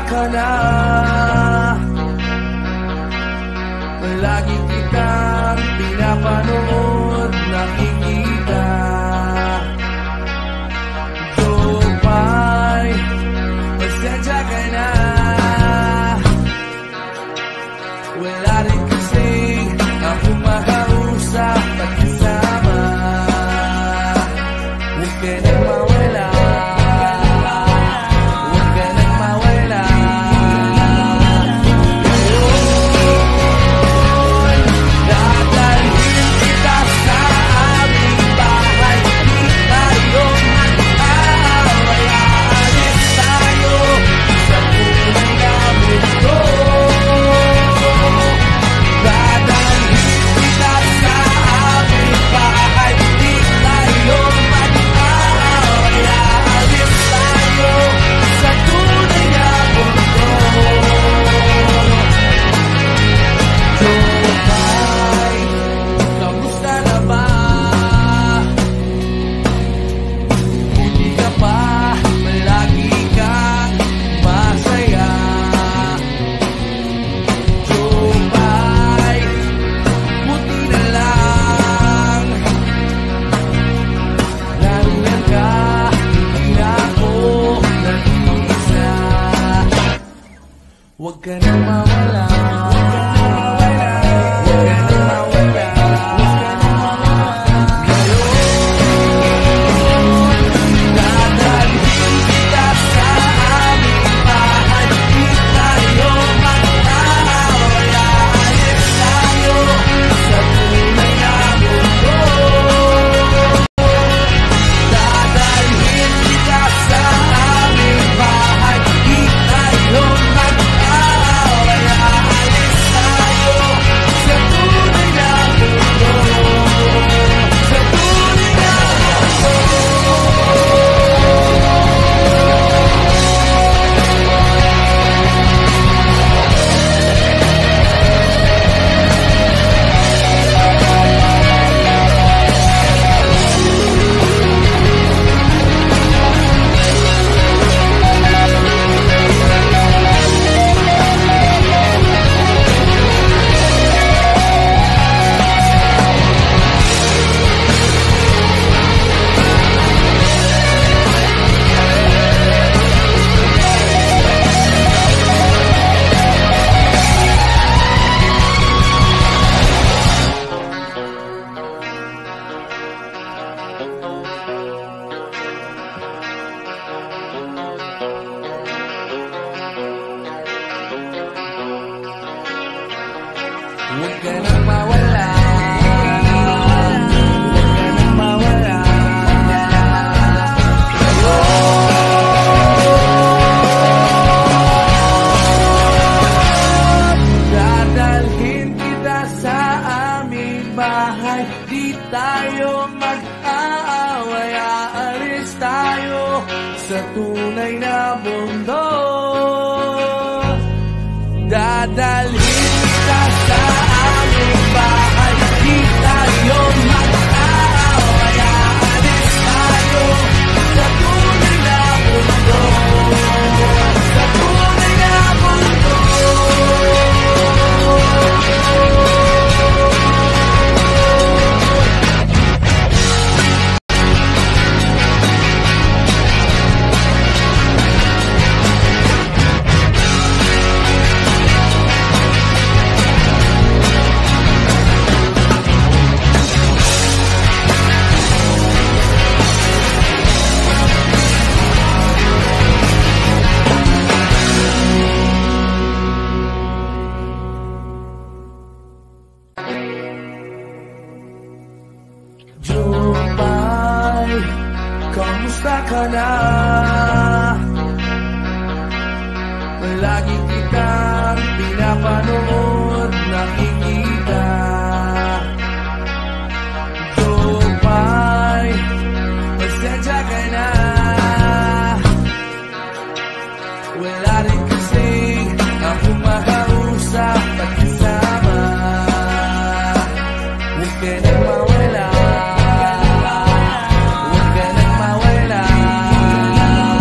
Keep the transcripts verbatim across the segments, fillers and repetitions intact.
ka na. Palagi kitang pinapanood, nakikita. Jopay, pasensya ka na. Wala rin kasi akong makausap at kasama. Huwag ka nang mawala, huwag ka nang mawala. Dadalhin kita sa aming bahay, di tayo mag-aaway. Aalis tayo sa tunay na mundo. Dadalhin kita sa aming bahay, di tayo mag-aaway. Aalis tayo sa tunay na mundo. Jopay, kamusta na ba? Buti ka pa, palagi kang masaya. Jopay, buti na lang nariyan ka, hindi na ako nag-iisa. Huwag ka nang mawala, huwag ka nang mawala. Dadalhin kita sa aming bahay, di tayo mag-aaway. Aalis tayo sa tunay na mundo. Dadalhin kita sa aming bahay, di tayo mag-aaway. Aalis tayo sa tunay na mundo. Sa tunay na mundo. Huwag ka nang mawala, huwag ka nang mawala. Dadalhin kita sa aming bahay, di tayo mag-aaway. Aalis tayo sa tunay na mundo. Dadalhin kita sa aming bahay, di tayo mag-aaway. Aalis tayo sa tunay na mundo. Sa tunay na mundo. Jopay, kamusta ka na? Palagi kitang pinapanood, nakikita. Jopay, pasensya ka na. Wala rin kasi akong makausap at kasama. Huwag ka nang mawala, huwag ka nang mawala.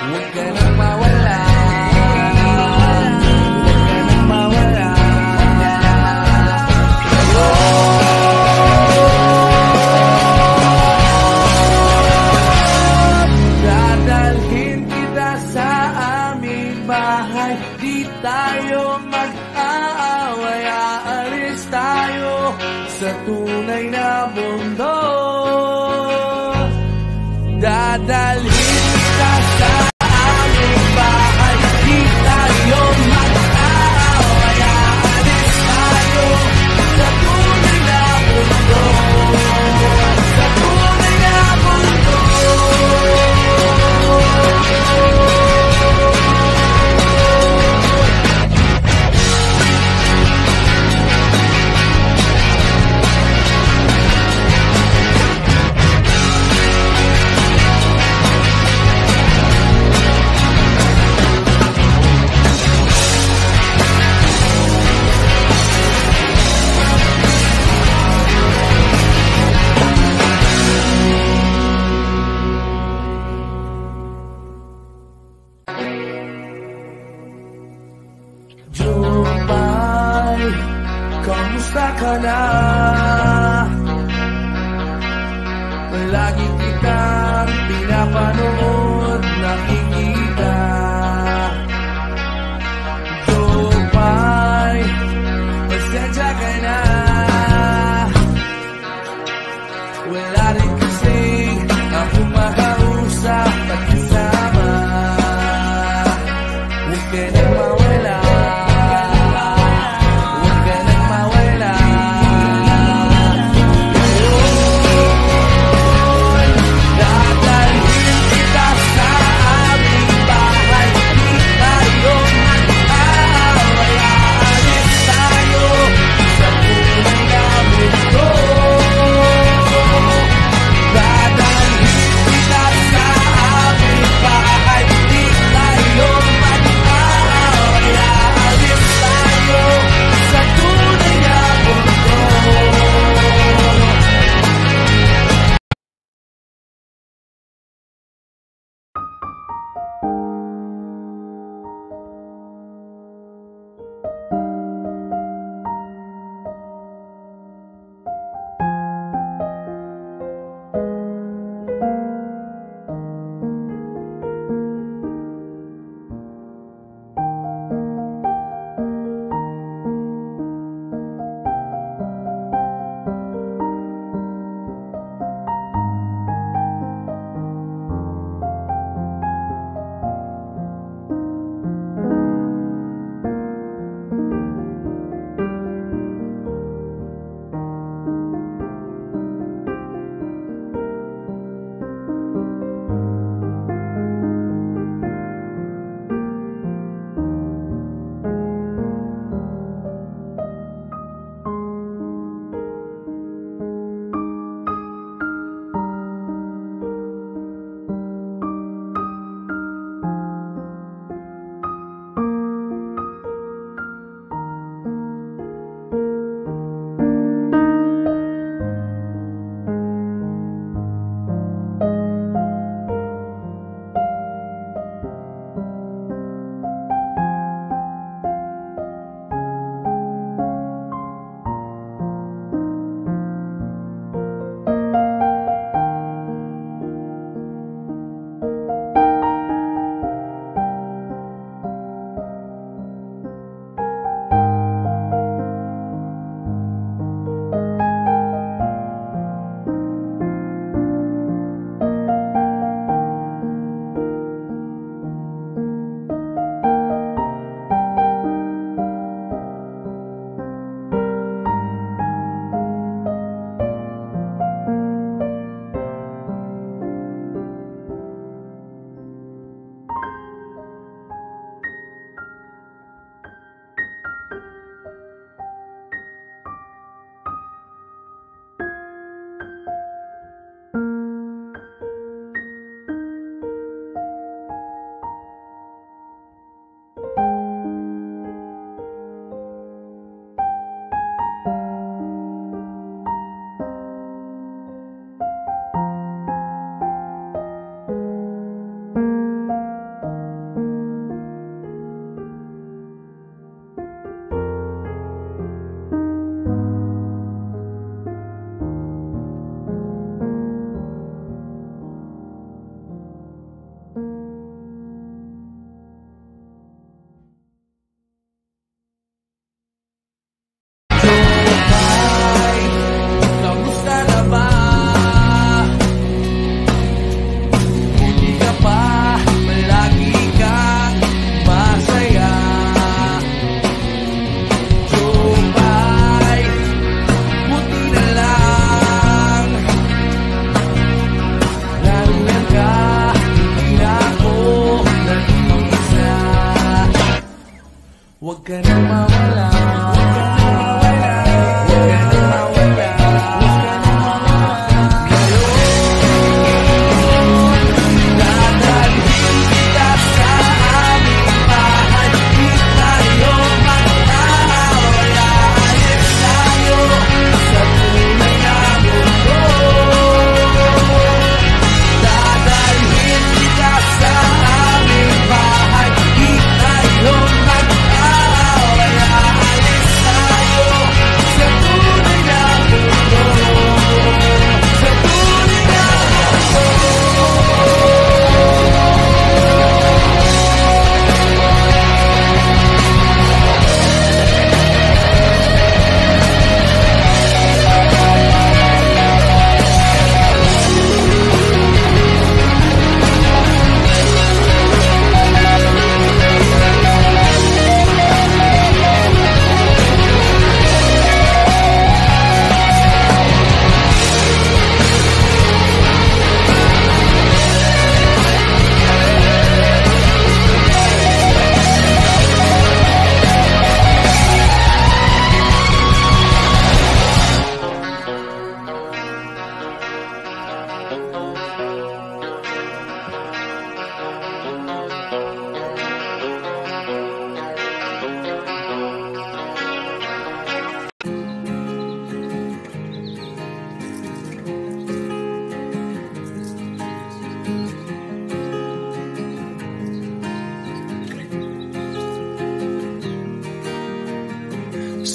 Huwag ka nang mawala. Huwag ka nang mawala. Dadalhin kita sa aming bahay. Di tayo mag-aaway. Aalis tayo sa tunay na mundo. Dadalhin kita sa aming bahay. Di tayo mag-aaway. Aalis tayo sa tunay na mundo. Sa tunay na mundo.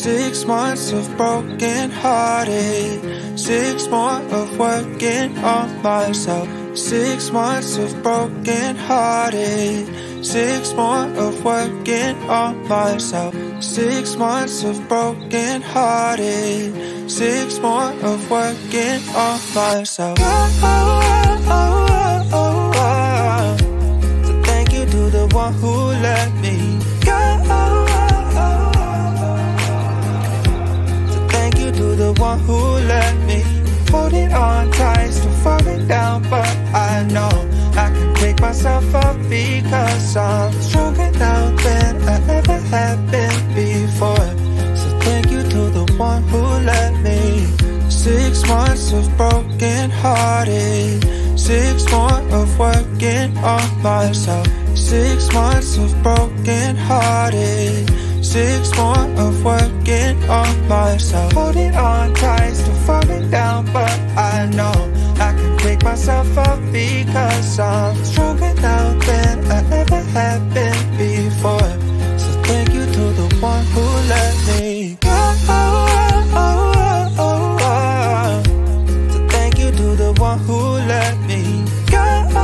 Six months of broken hearted, six more of working on myself. Six months of broken hearted, six more of working on myself. Six months of broken hearted, six more of working on myself. Oh, oh, oh, oh, oh. So thank you to the one who let me go. So thank you to the one who let me holding on tight, still falling down, but I know I can pick myself up because I'm stronger now than I ever have been before. So thank you to the one who let me. Six months of broken hearted, six more of working on myself. Six months of broken hearted, six more of working on myself. Holding on tight, still falling down, but I know I can pick myself up because I'm stronger now than I ever have been before. So thank you to the one who let me go. So thank you to the one who let me go.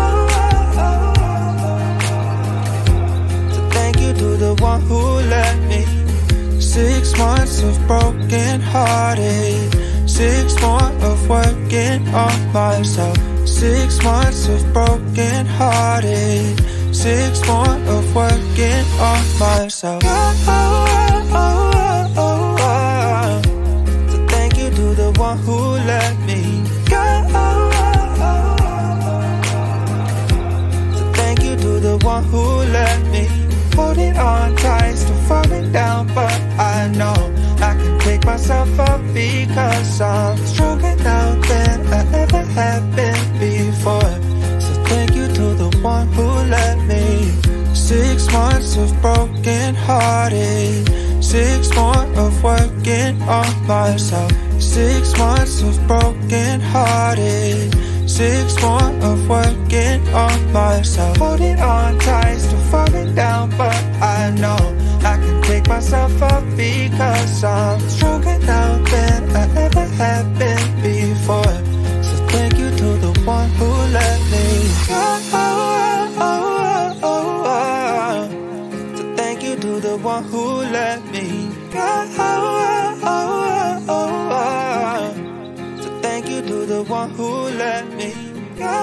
So thank you to the one who let me. Six months of broken hearted, six more of working on myself. Six months of broken hearted, six more of working on myself. Oh, oh, oh, oh, oh. So thank you to the one who let me go. So thank you to the one who let me. Holding on tight, still falling down, but I know I can pick myself up because I'm stronger now than I ever have been before. So thank you to the one who let me. Six months of broken hearted, six more of working on myself. Six months of broken hearted, six more of working on myself. Holding on tight, still falling down, but I know I can pick myself up because I'm stronger now than I ever have been before. So thank you to the one who let me go. So thank you to the one who let me go. So thank you to the one who let me go.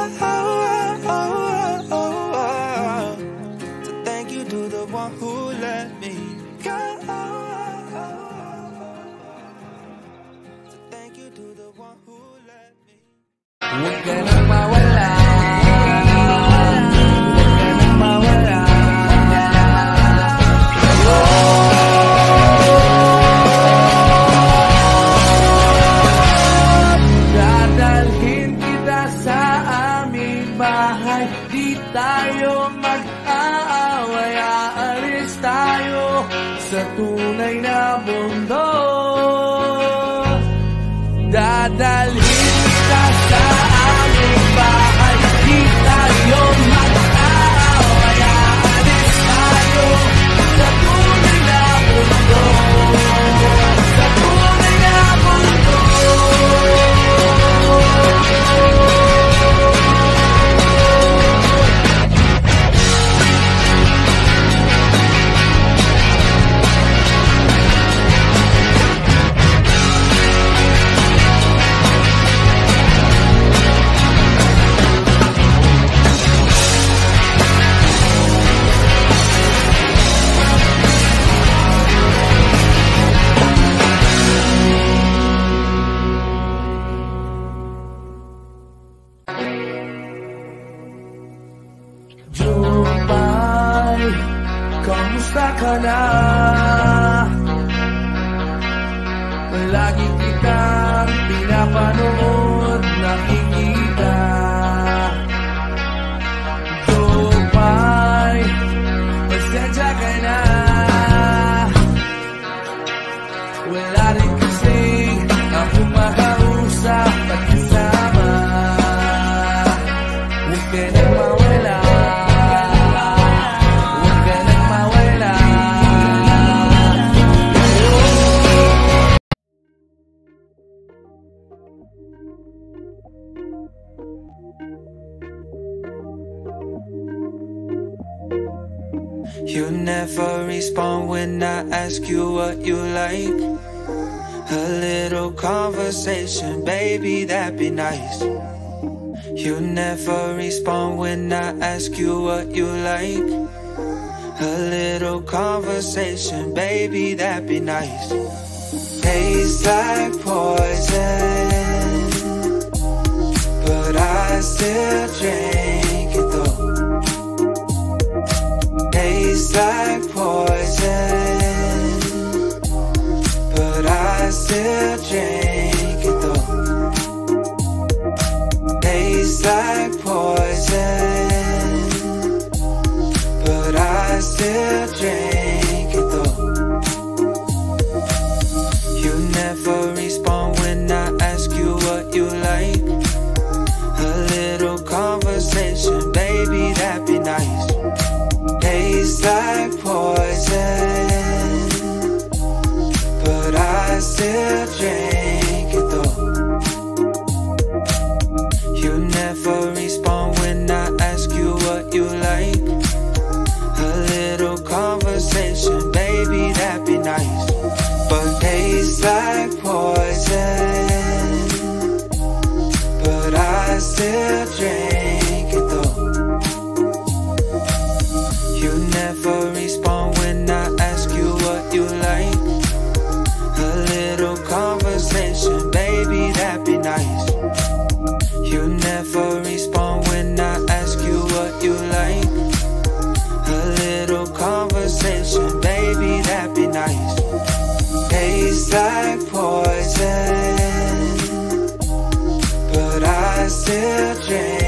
So thank you to the one who let me go. So thank you to the one who let me. Huwag ka nang mawala, huwag ka nang mawala. Dadalhin kita sa aming bahay, di tayo mag-aaway, aalis tayo sa tunay na mundo. Dadalhin kita sa aming bahay, di tayo mag-aaway, aalis tayo sa tunay na mundo. Sa tunay na mundo. Jupay, kamusta ka na? Lagi kitang pinapanood, nakikita. Jupay, pasensya ka na. Wala rin kasi ako makausap at kasama. Huwag ka nang mawala, huwag ka nang mawala. Oh, You never respond when I ask you what you like. A little conversation, baby, that'd be nice. You never respond when I ask you what you like. A little conversation, baby, that'd be nice. Tastes like poison, but I still drink it though. Tastes like poison, but I still drink it though. Tastes like poison, but I still drink it though. You never respond when I ask you what you like. A little conversation, baby, that'd be nice. Tastes like poison, but I still drink it though. You never respond when I ask you what you like. A little conversation, baby, that'd be nice. But tastes like poison, but I still drink it though. You never respond when I ask you what you like. A little conversation, baby, that'd be nice. You never respond when I ask you what you like. A little conversation, baby, that'd be nice. Tastes like poison, but I still drink